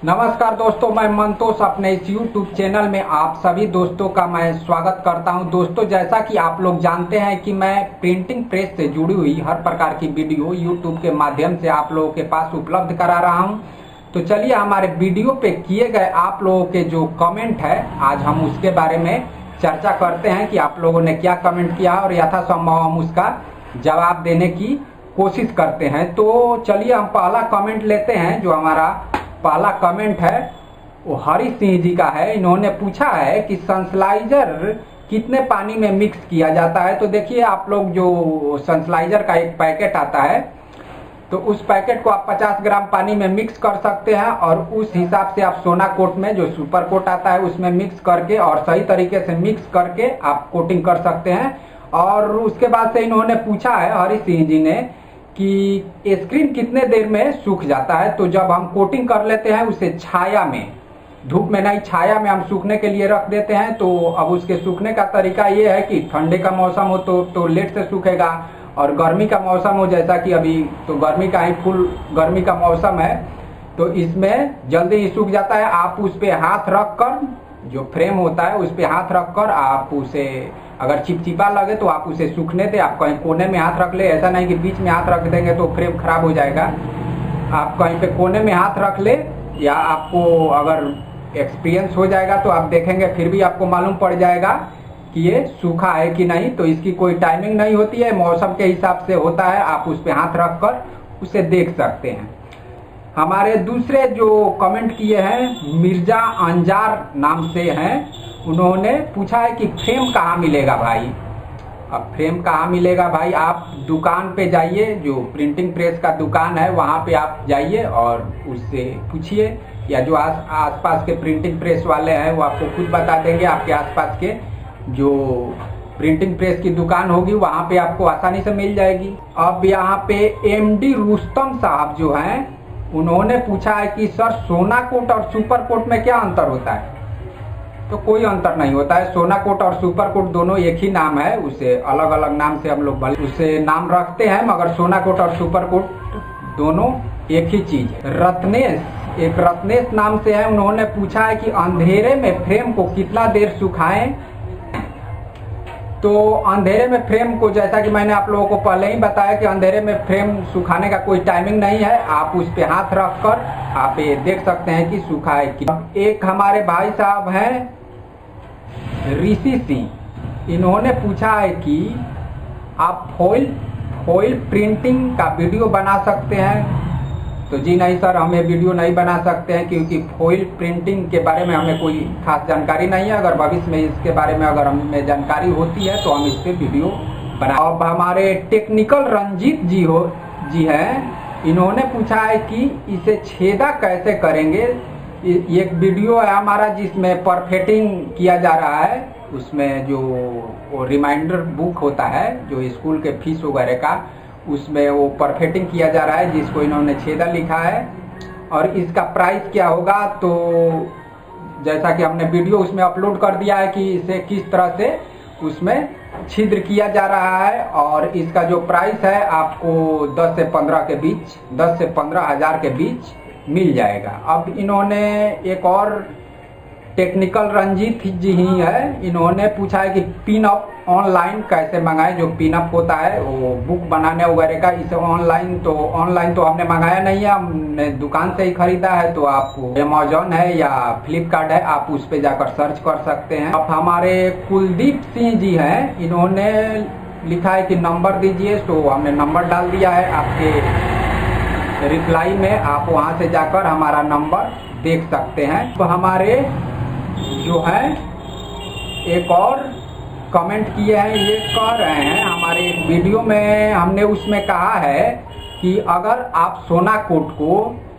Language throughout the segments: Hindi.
नमस्कार दोस्तों, मैं मंतोष अपने इस YouTube चैनल में आप सभी दोस्तों का मैं स्वागत करता हूं। दोस्तों, जैसा कि आप लोग जानते हैं कि मैं प्रिंटिंग प्रेस से जुड़ी हुई हर प्रकार की वीडियो YouTube के माध्यम से आप लोगों के पास उपलब्ध करा रहा हूं। तो चलिए, हमारे वीडियो पे किए गए आप लोगों के जो कमेंट है, आज हम उसके बारे में चर्चा करते हैं कि आप लोगों ने क्या कमेंट किया और यथासंभव हम उसका जवाब देने की कोशिश करते हैं। तो चलिए, हम पहला कमेंट लेते हैं। जो हमारा पहला कमेंट है वो हरी सिंह जी का है। इन्होंने पूछा है कि सनस्लाइजर कितने पानी में मिक्स किया जाता है। तो देखिए, आप लोग जो सनस्लाइजर का एक पैकेट आता है, तो उस पैकेट को आप 50 ग्राम पानी में मिक्स कर सकते हैं और उस हिसाब से आप सोना कोट में जो सुपर कोट आता है उसमें मिक्स करके और सही तरीके से मिक्स करके आप कोटिंग कर सकते हैं। और उसके बाद से इन्होंने पूछा है हरी सिंह जी ने कि स्क्रीन कितने देर में सूख जाता है। तो जब हम कोटिंग कर लेते हैं उसे छाया में, धूप में नहीं, छाया में हम सूखने के लिए रख देते हैं। तो अब उसके सूखने का तरीका ये है कि ठंडे का मौसम हो तो लेट से सूखेगा, और गर्मी का मौसम हो जैसा कि अभी तो गर्मी का ही फुल गर्मी का मौसम है, तो इसमें जल्दी ही सूख जाता है। आप उस पे हाथ रख कर, जो फ्रेम होता है उस पे हाथ रख कर आप उसे, अगर चिपचिपा लगे तो आप उसे सूखने दे। आप कहीं कोने में हाथ रख ले, ऐसा नहीं कि बीच में हाथ रख देंगे तो फ्रेम खराब हो जाएगा। आप कहीं पे कोने में हाथ रख ले, या आपको अगर एक्सपीरियंस हो जाएगा तो आप देखेंगे, फिर भी आपको मालूम पड़ जाएगा कि ये सूखा है कि नहीं। तो इसकी कोई टाइमिंग नहीं होती है, मौसम के हिसाब से होता है। आप उस पे हाथ रख कर उसे देख सकते हैं। हमारे दूसरे जो कमेंट किए हैं मिर्जा अंजार नाम से हैं, उन्होंने पूछा है कि फ्रेम कहाँ मिलेगा भाई। अब फ्रेम कहाँ मिलेगा भाई, आप दुकान पे जाइए, जो प्रिंटिंग प्रेस का दुकान है वहाँ पे आप जाइए और उससे पूछिए, या जो आसपास के प्रिंटिंग प्रेस वाले हैं वो आपको खुद बता देंगे। आपके आसपास के जो प्रिंटिंग प्रेस की दुकान होगी वहाँ पे आपको आसानी से मिल जाएगी। अब यहाँ पे MD रुस्तम साहब जो हैं, उन्होंने पूछा है कि सर सोना कोट और सुपर कोट में क्या अंतर होता है। तो कोई अंतर नहीं होता है। सोना कोट और सुपर कोट दोनों एक ही नाम है, उसे अलग अलग नाम से हम लोग उसे नाम रखते हैं, मगर सोना कोट और सुपर कोट दोनों एक ही चीज है। रत्नेश नाम से है, उन्होंने पूछा है कि अंधेरे में फ्रेम को कितना देर सुखाएं। तो अंधेरे में फ्रेम को, जैसा कि मैंने आप लोगों को पहले ही बताया कि अंधेरे में फ्रेम सुखाने का कोई टाइमिंग नहीं है। आप उस पे हाथ रख कर आप ये देख सकते हैं कि सूखा है कि। एक हमारे भाई साहब हैं ऋषि सिंह, इन्होंने पूछा है कि आप फॉइल प्रिंटिंग का वीडियो बना सकते हैं। तो जी नहीं सर, हम ये वीडियो नहीं बना सकते हैं, क्योंकि फॉइल प्रिंटिंग के बारे में हमें कोई खास जानकारी नहीं है। अगर भविष्य में इसके बारे में अगर हमें जानकारी होती है तो हम इस पे वीडियो बना। अब हमारे टेक्निकल रंजीत जी हैं, इन्होंने पूछा है कि इसे छेदा कैसे करेंगे। एक वीडियो है हमारा जिसमें परफेक्टिंग किया जा रहा है, उसमें जो रिमाइंडर बुक होता है जो स्कूल के फीस वगैरह का, उसमें वो परफेक्टिंग किया जा रहा है, जिसको इन्होंने छेदा लिखा है। और इसका प्राइस क्या होगा, तो जैसा कि हमने वीडियो उसमें अपलोड कर दिया है कि इसे किस तरह से उसमें छिद्र किया जा रहा है। और इसका जो प्राइस है आपको 10 से 15 के बीच, 10 से 15 हजार के बीच मिल जाएगा। अब इन्होंने एक और टेक्निकल रंजीत जी ही है, इन्होंने पूछा है कि पिन अप ऑनलाइन कैसे मंगाएं। जो पिन अप होता है वो बुक बनाने वगैरह का, इसे ऑनलाइन तो हमने मंगाया नहीं है, हमने दुकान से ही खरीदा है। तो आप अमेज़न है या फ्लिपकार्ट है, आप उस पे जाकर सर्च कर सकते हैं। अब हमारे कुलदीप सिंह जी हैं, इन्होंने लिखा है कि नंबर दीजिए, तो हमने नंबर डाल दिया है आपके रिप्लाई में। आप वहां से जाकर हमारा नंबर देख सकते हैं। तो हमारे जो है एक और कमेंट किए हैं, ये कह रहे हैं हमारे एक वीडियो में हमने उसमें कहा है कि अगर आप सोना कोट को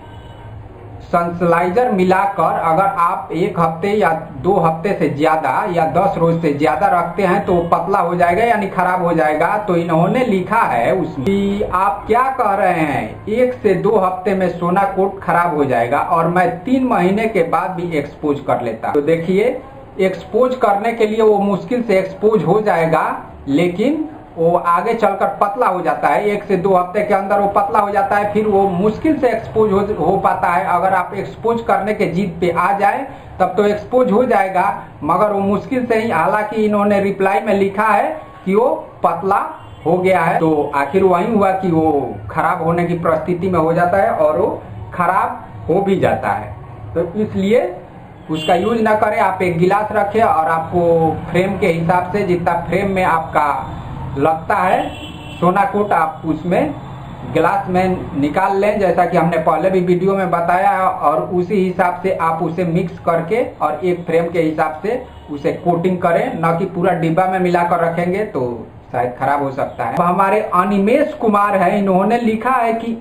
सनस्लाइजर मिलाकर अगर आप 1 हफ्ते या 2 हफ्ते से ज्यादा या 10 रोज से ज्यादा रखते हैं तो पतला हो जाएगा, यानी खराब हो जाएगा। तो इन्होंने लिखा है उसमें कि आप क्या कह रहे हैं, 1 से 2 हफ्ते में सोना कोट खराब हो जाएगा और मैं 3 महीने के बाद भी एक्सपोज कर लेता। तो देखिए, एक्सपोज करने के लिए वो मुश्किल से एक्सपोज हो जाएगा, लेकिन वो आगे चलकर पतला हो जाता है। 1 से 2 हफ्ते के अंदर वो पतला हो जाता है, फिर वो मुश्किल से एक्सपोज हो पाता है। अगर आप एक्सपोज करने के जिद पे आ जाए तब तो एक्सपोज हो जाएगा, मगर वो मुश्किल से ही। हालांकि इन्होंने रिप्लाई में लिखा है कि वो पतला हो गया है, तो आखिर वही हुआ कि वो खराब होने की परिस्थिति में हो जाता है और वो खराब हो भी जाता है। तो इसलिए उसका यूज ना करें। आप एक गिलास रखें और आपको फ्रेम के हिसाब से जितना फ्रेम में आपका लगता है सोना कोट, आप उसमें गिलास में निकाल लें, जैसा कि हमने पहले भी वीडियो में बताया है। और उसी हिसाब से आप उसे मिक्स करके और एक फ्रेम के हिसाब से उसे कोटिंग करें, न कि पूरा डिब्बा में मिलाकर रखेंगे तो शायद खराब हो सकता है। हमारे अनिमेश कुमार है, इन्होंने लिखा है कि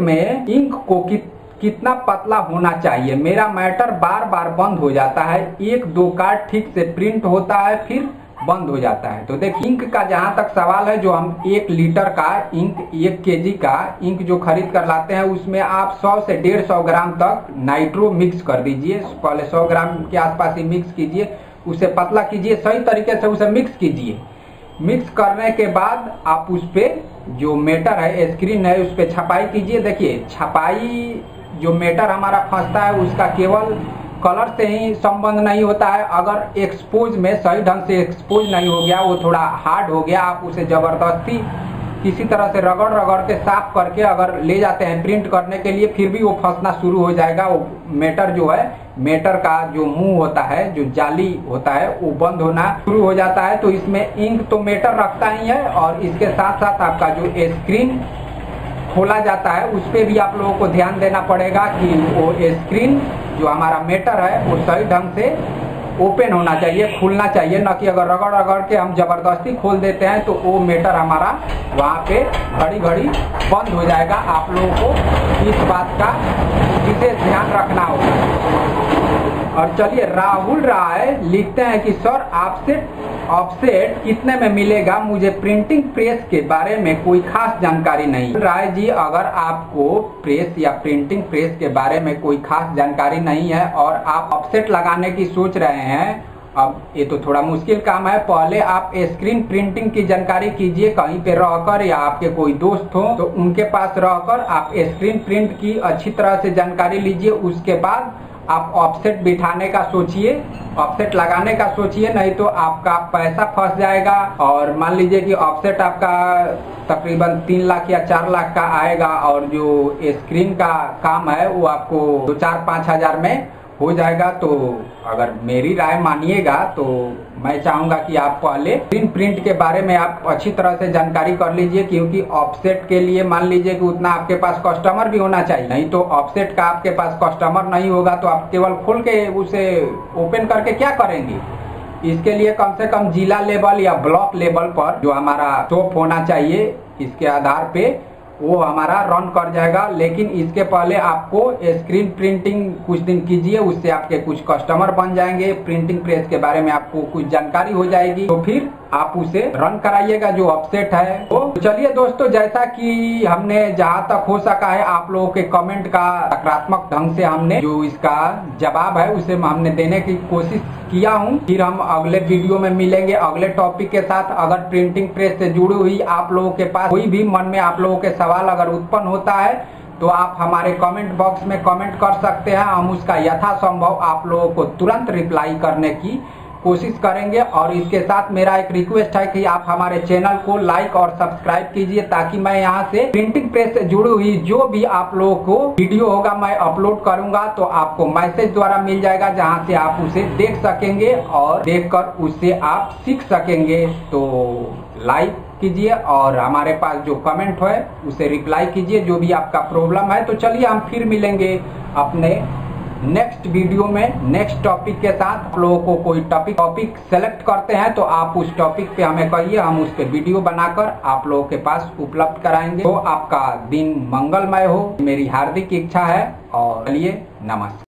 इंक को कितना पतला होना चाहिए। मेरा मैटर बार बार बंद हो जाता है, 1-2 कार्ड ठीक से प्रिंट होता है फिर बंद हो जाता है। तो देखिए, इंक का जहां तक सवाल है, जो हम 1 लीटर का इंक, 1 केजी का इंक जो खरीद कर लाते हैं, उसमें आप 100 से 150 ग्राम तक नाइट्रो मिक्स कर दीजिए। पहले 100 ग्राम के आसपास ही मिक्स कीजिए, उसे पतला कीजिए, सही तरीके से उसे मिक्स कीजिए। मिक्स करने के बाद आप उस पे जो मेटर है, स्क्रीन है, उस पे छपाई कीजिए। देखिए, छपाई जो मेटर हमारा फंसता है उसका केवल कलर से ही संबंध नहीं होता है। अगर एक्सपोज में सही ढंग से एक्सपोज नहीं हो गया, वो थोड़ा हार्ड हो गया, आप उसे जबरदस्ती किसी तरह से रगड़ के साफ करके अगर ले जाते हैं प्रिंट करने के लिए, फिर भी वो फंसना शुरू हो जाएगा। वो मेटर जो है, मेटर का जो मुंह होता है, जो जाली होता है, वो बंद होना शुरू हो जाता है। तो इसमें इंक तो मेटर रखता ही है, और इसके साथ साथ आपका जो स्क्रीन खोला जाता है उस पे भी आप लोगों को ध्यान देना पड़ेगा कि वो स्क्रीन जो हमारा मेटर है वो सही ढंग से ओपन होना चाहिए, खुलना चाहिए। न कि अगर रगड़ के हम जबरदस्ती खोल देते हैं तो वो मेटर हमारा वहाँ पे घड़ी बंद हो जाएगा। आप लोगों को इस बात का विशेष ध्यान रखना होगा। और चलिए, राहुल राय लिखते हैं कि सर ऑफसेट कितने में मिलेगा, मुझे प्रिंटिंग प्रेस के बारे में कोई खास जानकारी नहीं। राय जी, अगर आपको प्रेस या प्रिंटिंग प्रेस के बारे में कोई खास जानकारी नहीं है और आप ऑफसेट लगाने की सोच रहे हैं, अब ये तो थोड़ा मुश्किल काम है। पहले आप स्क्रीन प्रिंटिंग की जानकारी कीजिए, कहीं पे रहकर या आपके कोई दोस्त हो तो उनके पास रहकर आप स्क्रीन प्रिंट की अच्छी तरह से जानकारी लीजिए। उसके बाद आप ऑफसेट बिठाने का सोचिए, ऑफसेट लगाने का सोचिए, नहीं तो आपका पैसा फंस जाएगा। और मान लीजिए कि ऑफसेट आपका तकरीबन 3 लाख या 4 लाख का आएगा और जो स्क्रीन का काम है वो आपको 2-4-5 हजार में हो जाएगा। तो अगर मेरी राय मानिएगा तो मैं चाहूंगा कि आप पहले स्क्रीन प्रिंट के बारे में आप अच्छी तरह से जानकारी कर लीजिए, क्योंकि ऑफसेट के लिए मान लीजिए कि उतना आपके पास कस्टमर भी होना चाहिए। नहीं तो ऑफसेट का आपके पास कस्टमर नहीं होगा तो आप केवल खोल के उसे ओपन करके क्या करेंगे। इसके लिए कम से कम जिला लेवल या ब्लॉक लेवल पर जो हमारा शॉप होना चाहिए, इसके आधार पे वो हमारा रन कर जाएगा। लेकिन इसके पहले आपको स्क्रीन प्रिंटिंग कुछ दिन कीजिए, उससे आपके कुछ कस्टमर बन जाएंगे, प्रिंटिंग प्रेस के बारे में आपको कुछ जानकारी हो जाएगी, तो फिर आप उसे रन कराइएगा जो ऑफसेट है। तो चलिए दोस्तों, जैसा कि हमने जहां तक हो सका है आप लोगों के कमेंट का सकारात्मक ढंग से हमने जो इसका जवाब है उसे हमने देने की कोशिश किया हूं। फिर हम अगले वीडियो में मिलेंगे अगले टॉपिक के साथ। अगर प्रिंटिंग प्रेस से जुड़ी हुई आप लोगों के पास कोई भी मन में आप लोगों के सवाल अगर उत्पन्न होता है तो आप हमारे कमेंट बॉक्स में कमेंट कर सकते हैं। हम उसका यथासंभव आप लोगों को तुरंत रिप्लाई करने की कोशिश करेंगे। और इसके साथ मेरा एक रिक्वेस्ट है कि आप हमारे चैनल को लाइक और सब्सक्राइब कीजिए, ताकि मैं यहाँ से प्रिंटिंग प्रेस से जुड़ी हुई जो भी आप लोगों को वीडियो होगा मैं अपलोड करूंगा तो आपको मैसेज द्वारा मिल जाएगा, जहाँ से आप उसे देख सकेंगे और देखकर उससे आप सीख सकेंगे। तो लाइक कीजिए और हमारे पास जो कमेंट है उसे रिप्लाई कीजिए, जो भी आपका प्रॉब्लम है। तो चलिए, हम फिर मिलेंगे अपने नेक्स्ट वीडियो में नेक्स्ट टॉपिक के साथ। आप लोगों को कोई टॉपिक सेलेक्ट करते हैं तो आप उस टॉपिक पे हमें कहिए, हम उस पे वीडियो बनाकर आप लोगों के पास उपलब्ध कराएंगे। तो आपका दिन मंगलमय हो, मेरी हार्दिक इच्छा है। और चलिए, नमस्कार।